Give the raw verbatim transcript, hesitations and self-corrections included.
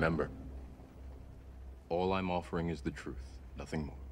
Remember, all I'm offering is the truth, nothing more.